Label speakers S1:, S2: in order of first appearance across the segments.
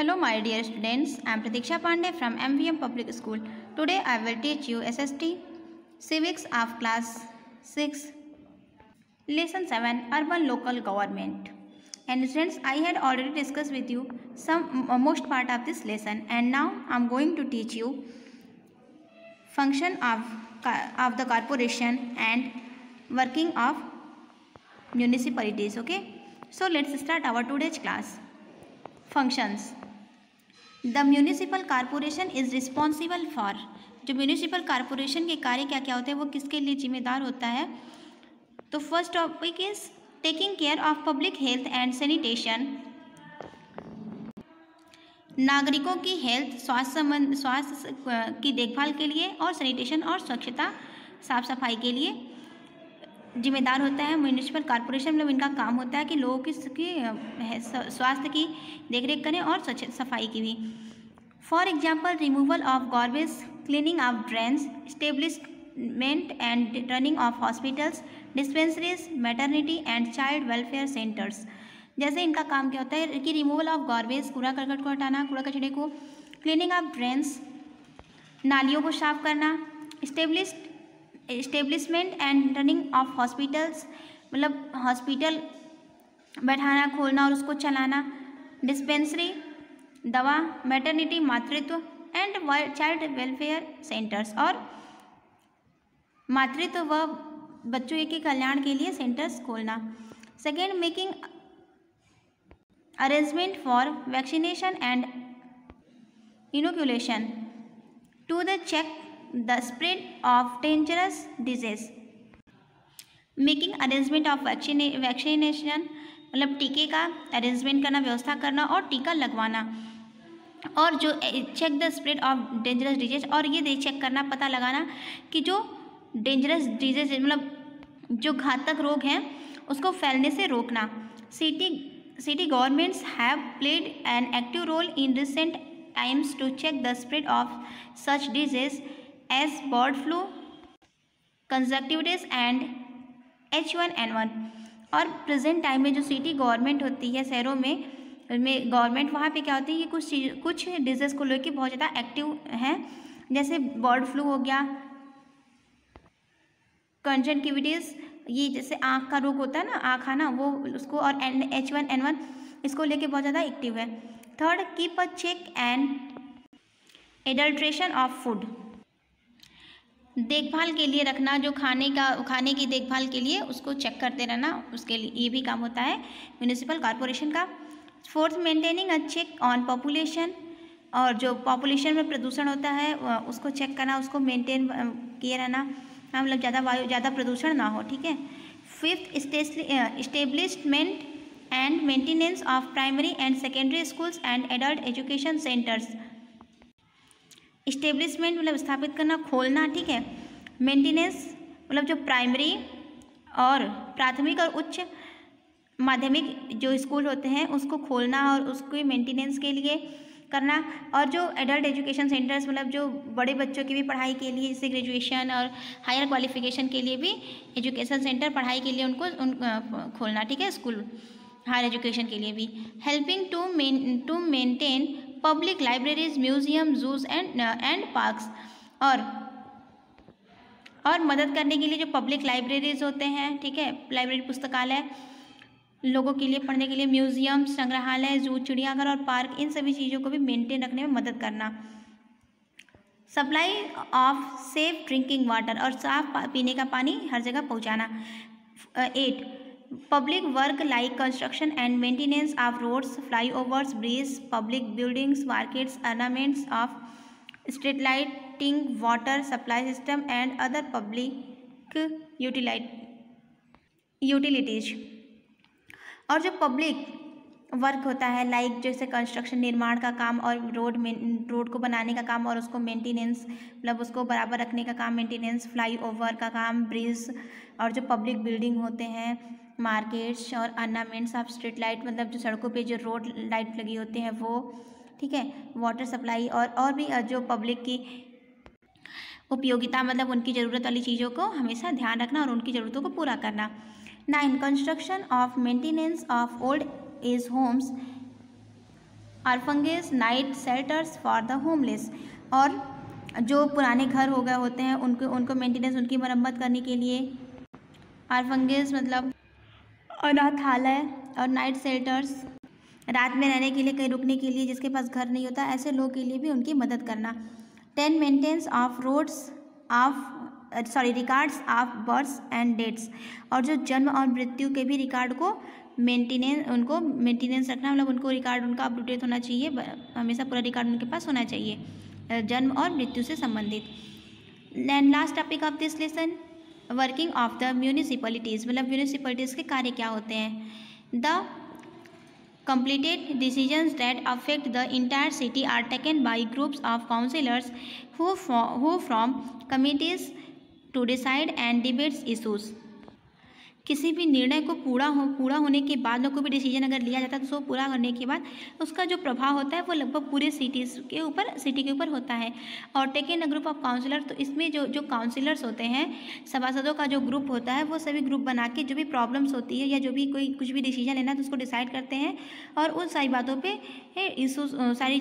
S1: Hello my dear students, I am Pratiksha Pandey from MVM Public School. Today I will teach you SST Civics of Class 6 Lesson 7 Urban Local Government. And students, I had already discussed with you some most part of this lesson, and now I am going to teach you function of the corporation and working of municipalities. Okay, so let's start our today's class. Functions. The municipal corporation is responsible for, जो municipal corporation के कार्य क्या क्या होते हैं वो किसके लिए जिम्मेदार होता है। तो first topic is taking care of public health and sanitation, नागरिकों की हेल्थ स्वास्थ्य की देखभाल के लिए और सैनिटेशन और स्वच्छता साफ सफाई के लिए जिम्मेदार होता है। म्यूनिसिपल कॉरपोरेशन मतलब इनका काम होता है कि लोगों की स्वास्थ्य की देखरेख करें और स्वच्छ सफाई की भी। For example removal of garbage, cleaning of drains, establishment and running of hospitals, dispensaries, maternity and child welfare centres. जैसे इनका काम क्या होता है कि रिमूवल ऑफ गार्बेज, कूड़ा करकट को हटाना, कूड़ा कचरे को, क्लीनिंग ऑफ ड्रेन्स, नालियों को साफ करना, establishment and running of hospitals मतलब हॉस्पिटल बैठाना, खोलना और उसको चलाना, डिस्पेंसरी दवा, मैटरनिटी मातृत्व एंड चाइल्ड वेलफेयर सेंटर्स और मातृत्व व बच्चों के कल्याण के लिए सेंटर्स खोलना। Second, making arrangement for vaccination and inoculation to the check the spread of dangerous disease. Making arrangement of vaccination मतलब टीके का अरेंजमेंट करना, व्यवस्था करना और टीका लगवाना, और जो check the spread of dangerous disease, और ये चेक करना, पता लगाना कि जो डेंजरस डिजीज मतलब जो घातक रोग हैं उसको फैलने से रोकना। City governments have played an active role in recent times to check the spread of such disease as bird flu, conjunctivitis and H1N1। और प्रेजेंट टाइम में जो सिटी गवर्नमेंट होती है शहरों में गवर्नमेंट वहाँ पे क्या होती है कि कुछ डिजीज़ को लेकर बहुत ज़्यादा एक्टिव हैं, जैसे बर्ड फ्लू हो गया, कंजक्टिविटिस ये जैसे आँख का रोग होता है ना, आँख आना वो उसको, और H1N1 इसको लेके बहुत ज़्यादा एक्टिव है। Third, keep a check and adulteration of food, देखभाल के लिए रखना, जो खाने की देखभाल के लिए उसको चेक करते रहना, उसके लिए ये भी काम होता है म्यूनिसिपल कॉरपोरेशन का। Fourth, maintaining a check on population, और जो पॉपुलेशन में प्रदूषण होता है उसको चेक करना, उसको मेंटेन किए रहना, मतलब ज़्यादा प्रदूषण ना हो, ठीक है। Fifth, establishment and maintenance of primary and secondary schools and adult education centres. इस्टेब्लिशमेंट मतलब स्थापित करना, खोलना, ठीक है। मेंटेनेंस मतलब जो प्राइमरी और प्राथमिक और उच्च माध्यमिक जो स्कूल होते हैं उसको खोलना और उसको मेंटेनेंस के लिए करना, और जो एडल्ट एजुकेशन सेंटर्स मतलब जो बड़े बच्चों की भी पढ़ाई के लिए, जैसे ग्रेजुएशन और हायर क्वालिफिकेशन के लिए भी एजुकेशन सेंटर पढ़ाई के लिए उनको खोलना, ठीक है, स्कूल हायर एजुकेशन के लिए भी। Helping to maintain public libraries, museum, zoos and parks, और मदद करने के लिए जो पब्लिक लाइब्रेरीज होते हैं, ठीक है, लाइब्रेरी पुस्तकालय लोगों के लिए पढ़ने के लिए, म्यूजियम, संग्रहालय, जू, चिड़ियाघर और पार्क, इन सभी चीज़ों को भी मेंटेन रखने में मदद करना। Supply of safe drinking water, और साफ पीने का पानी हर जगह पहुंचाना। 8, public work like construction and maintenance of roads, flyovers, bridge, public buildings, markets, ornaments of street lighting, water supply system and other public utilities. और जो पब्लिक वर्क होता है लाइक जैसे कंस्ट्रक्शन, निर्माण का काम, और रोड को बनाने का काम और उसको मेंटेनेंस मतलब उसको बराबर रखने का काम, मेंटेनेंस, फ्लाईओवर का काम, ब्रिज, और जो पब्लिक बिल्डिंग होते हैं, मार्केट्स और ऑर्नामेंट्स ऑफ स्ट्रीट लाइट मतलब जो सड़कों पे जो रोड लाइट लगी होते हैं वो, ठीक है, वाटर सप्लाई और भी जो पब्लिक की उपयोगिता मतलब उनकी ज़रूरत वाली चीज़ों को हमेशा ध्यान रखना और उनकी ज़रूरतों को पूरा करना। 9, construction of maintenance of old age homes orphanage night shelters for the homeless, और जो पुराने घर हो गए होते हैं उनको मेंटेनेंस, उनकी मरम्मत करने के लिए। ऑर्फनेज मतलब अनाथालय, और नाइट शेल्टर्स रात में रहने के लिए, कहीं रुकने के लिए, जिसके पास घर नहीं होता ऐसे लोगों के लिए भी उनकी मदद करना। 10 maintenance of roads of records of births and deaths, और जो जन्म और मृत्यु के भी रिकॉर्ड को मेंटेनेंस रखना, मतलब उनको रिकॉर्ड उनका अपडेट होना चाहिए, हमेशा पूरा रिकॉर्ड उनके पास होना चाहिए जन्म और मृत्यु से संबंधित। And last topic of this lesson, working of the municipalities, मतलब म्यूनिसिपैलिटीज़ के कार्य क्या होते हैं। The completed decisions that affect the entire city are taken by groups of councillors who form committees to decide and debate issues। किसी भी निर्णय को पूरा होने के बाद, कोई भी डिसीजन अगर लिया जाता है तो उसको पूरा करने के बाद उसका जो प्रभाव होता है वो लगभग पूरे सिटी के ऊपर होता है। और taken a group of councillor, तो इसमें जो काउंसिलर्स होते हैं, सभासदों का जो ग्रुप होता है, वो सभी ग्रुप बना के जो भी प्रॉब्लम्स होती है या जो भी कुछ भी डिसीजन लेना है तो उसको डिसाइड करते हैं, और उन सारी बातों पर इशूज, सारी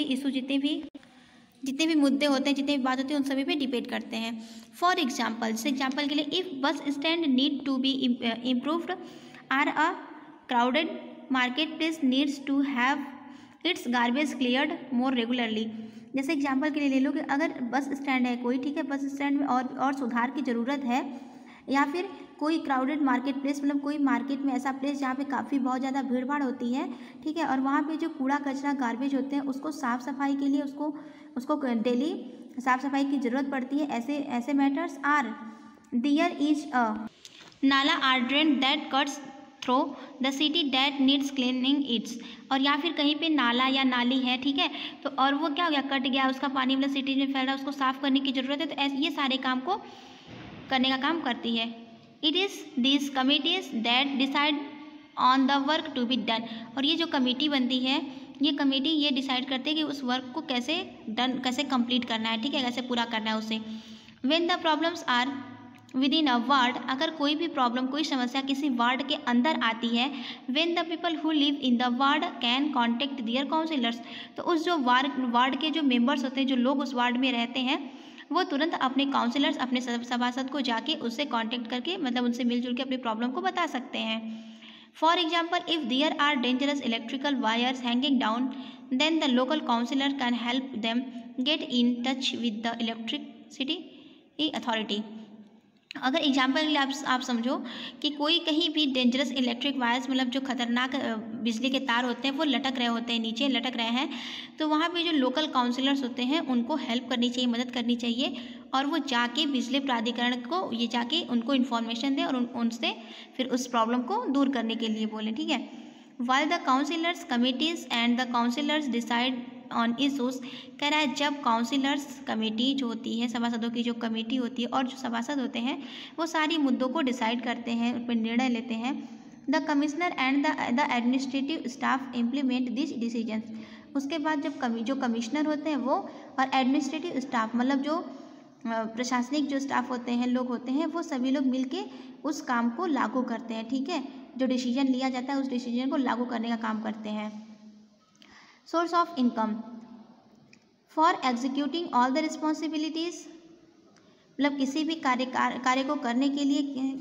S1: जितने भी मुद्दे होते हैं, जितनी भी बात होती है, उन सभी पे डिबेट करते हैं। फॉर एग्जाम्पल, जैसे एग्जाम्पल के लिए, if bus stand need to be improved, or a crowded market place needs to have its garbage cleared more regularly. जैसे एग्जाम्पल के लिए ले लो कि अगर बस स्टैंड है कोई, ठीक है, बस स्टैंड में और सुधार की ज़रूरत है, या फिर कोई क्राउडेड मार्केट प्लेस, मतलब कोई मार्केट में ऐसा प्लेस जहाँ पे काफ़ी बहुत ज़्यादा भीड़ भाड़ होती है, ठीक है, और वहाँ पे जो कूड़ा कचरा गार्बेज होते हैं उसको साफ़ सफाई के लिए उसको डेली साफ़ सफाई की ज़रूरत पड़ती है। ऐसे matters or there is a nala or drain that cuts through the city that needs cleaning its, और या फिर कहीं पे नाला या नाली है, ठीक है, तो और वो क्या हो गया, कट गया, उसका पानी मतलब सिटी में फैल रहा है, उसको साफ़ करने की ज़रूरत है, तो ये सारे काम को करने का काम करती है। It is this committees that decide on the work to be done, और ये जो कमेटी बनती है, ये कमेटी ये डिसाइड करते हैं कि उस वर्क को कैसे कंप्लीट करना है, ठीक है, कैसे पूरा करना है उसे। When the problems are within a ward, अगर कोई भी प्रॉब्लम, कोई समस्या किसी वार्ड के अंदर आती है, when the people who live in the ward can contact their councillors, तो उस जो वार्ड के जो मेंबर्स होते हैं, जो लोग उस वार्ड में रहते हैं, वो तुरंत अपने काउंसिलर्स, अपने सभासद को जाके उससे कांटेक्ट करके, मतलब उनसे मिलजुल के अपनी प्रॉब्लम को बता सकते हैं। For example, if there are dangerous electrical wires hanging down, then the local councillor can help them get in touch with the electricity authority. अगर एग्जाम्पल के लिए आप समझो कि कोई कहीं भी डेंजरस इलेक्ट्रिक वायर्स, मतलब जो खतरनाक बिजली के तार होते हैं वो लटक रहे होते हैं, नीचे लटक रहे हैं, तो वहाँ पे जो लोकल काउंसिलर्स होते हैं उनको हेल्प करनी चाहिए, मदद करनी चाहिए, और वो जाके बिजली प्राधिकरण को ये जाके उनको इन्फॉर्मेशन दें और उनसे फिर उस प्रॉब्लम को दूर करने के लिए बोलें, ठीक है। While the councillors committees and the councillors decide on issues, कह रहा है जब काउंसिलर्स कमेटी जो होती है, सभासदों की जो कमेटी होती है, और जो सभासद होते हैं वो सारी मुद्दों को डिसाइड करते हैं, उन पर निर्णय लेते हैं। The commissioner and the administrative staff implement this decisions, उसके बाद जो कमिश्नर होते हैं वो, और एडमिनिस्ट्रेटिव स्टाफ मतलब जो प्रशासनिक जो स्टाफ होते हैं, लोग होते हैं, वो सभी लोग मिलके उस काम को लागू करते हैं, ठीक है, जो डिसीजन लिया जाता है उस डिसीजन को लागू करने का काम करते हैं। Source of income for executing all the responsibilities, मतलब किसी भी कार्य को करने के लिए,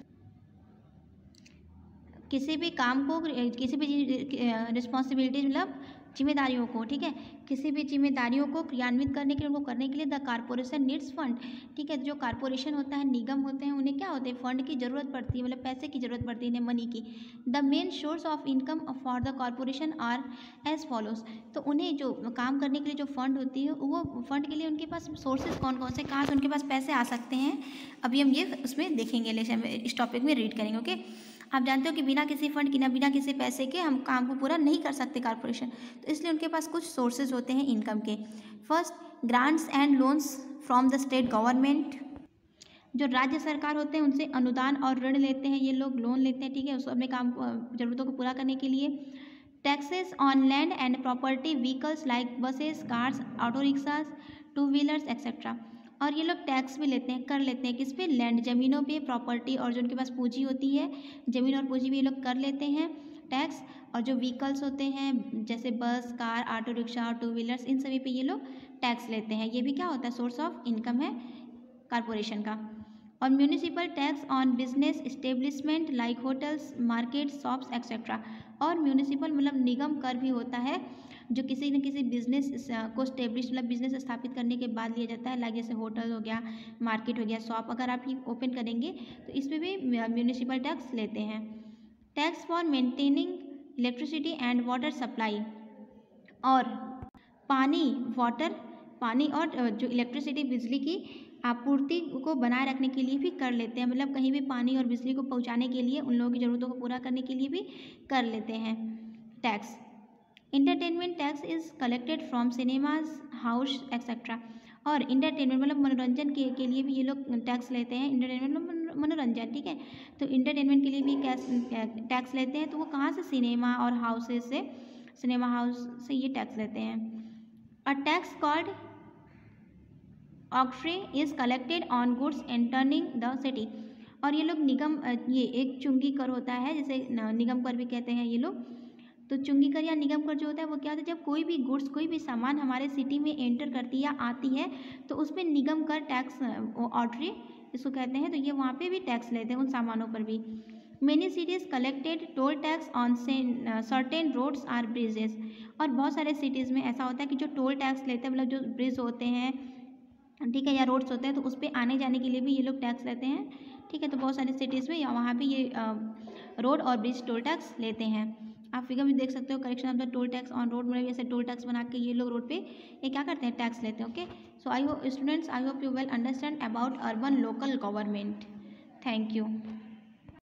S1: किसी भी काम को, किसी भी रिस्पॉन्सिबिलिटीज मतलब जिम्मेदारियों को, ठीक है, किसी भी जिम्मेदारियों को क्रियान्वित करने के लिए, उनको करने के लिए द कारपोरेशन नीड्स फंड, ठीक है, जो कारपोरेशन होता है, निगम होते हैं, उन्हें क्या होते हैं, फंड की ज़रूरत पड़ती है, मतलब पैसे की ज़रूरत पड़ती है इन्हें, मनी की। The main source of income for the corporation are as follows, तो उन्हें जो काम करने के लिए जो फंड होती है, वो फंड के लिए उनके पास सोर्सेज कौन कौन से, कहाँ से उनके पास पैसे आ सकते हैं, अभी हम ये उसमें देखेंगे, लेसन में इस टॉपिक में रीड करेंगे। ओके, आप जानते हो कि बिना किसी फंड के, बिना किसी पैसे के हम काम को पूरा नहीं कर सकते कारपोरेशन, तो इसलिए उनके पास कुछ सोर्सेज होते हैं इनकम के। First, grants and loans from the state government, जो राज्य सरकार होते हैं उनसे अनुदान और ऋण लेते हैं, ये लोग लोन लेते हैं, ठीक है, उसको अपने काम ज़रूरतों को पूरा करने के लिए। Taxes on land and property vehicles like buses, cars, auto rickshaws, two wheelers etcetera, और ये लोग टैक्स भी लेते हैं, कर लेते हैं, किस पे, लैंड, ज़मीनों पे, प्रॉपर्टी, और जो उनके पास पूंजी होती है, ज़मीन और पूंजी भी ये लोग कर लेते हैं। टैक्स। और जो व्हीकल्स होते हैं जैसे बस, कार, ऑटो रिक्शा और टू व्हीलर्स, इन सभी पे ये लोग टैक्स लेते हैं। ये भी क्या होता है, सोर्स ऑफ इनकम है कारपोरेशन का। और municipal tax on business establishment like hotels, market, shops etcetera. और म्यूनिसिपल मतलब निगम कर भी होता है जो किसी न किसी बिजनेस को स्टेब्लिश मतलब बिजनेस स्थापित करने के बाद लिया जाता है, लाइक जैसे होटल हो गया, मार्केट हो गया, शॉप अगर आप ये ओपन करेंगे तो इसमें भी म्यूनिसिपल टैक्स लेते हैं। Tax for maintaining electricity and water supply. और पानी और जो इलेक्ट्रिसिटी बिजली की आपूर्ति को बनाए रखने के लिए भी कर लेते हैं, मतलब कहीं भी पानी और बिजली को पहुंचाने के लिए, उन लोगों की ज़रूरतों को पूरा करने के लिए भी कर लेते हैं tax. Entertainment tax is collected from cinemas, house etcetera. और इंटरटेनमेंट मतलब मनोरंजन के लिए भी ये लोग टैक्स लेते हैं। इंटरटेनमेंट मतलब मनोरंजन, ठीक है। तो इंटरटेनमेंट के लिए भी टैक्स लेते हैं। तो वो कहाँ से, सिनेमा और हाउसेज से, सिनेमा हाउस से ये टैक्स लेते हैं। A tax called octroi is collected on goods entering the city. और ये लोग निगम, ये एक चुंगी कर होता है, जैसे निगम कर भी कहते हैं ये लोग। तो चुंगी कर या निगम कर जो होता है वो क्या होता है, जब कोई भी गुड्स, कोई भी सामान हमारे सिटी में एंटर करती है या आती है तो उस पर निगम कर टैक्स, ऑक्ट्री इसको कहते हैं। तो ये वहाँ पे भी टैक्स लेते हैं उन सामानों पर भी। Many cities collected toll tax on certain roads or bridges. और बहुत सारे सिटीज़ में ऐसा होता है कि जो टोल टैक्स लेते हैं, मतलब जो ब्रिज होते हैं, ठीक है, या रोड्स होते हैं, तो उस पर आने जाने के लिए भी ये लोग टैक्स लेते हैं, ठीक है। तो बहुत सारे सिटीज़ में या वहाँ पे ये रोड और ब्रिज टोल टैक्स लेते हैं। आप फिगर में देख सकते हो, correction of the toll tax on road, मतलब ऐसे टोल टैक्स बना के ये लोग रोड पे ये क्या करते हैं, टैक्स लेते हैं। Okay, so I hope students, I hope you well understand about urban local government. Thank you.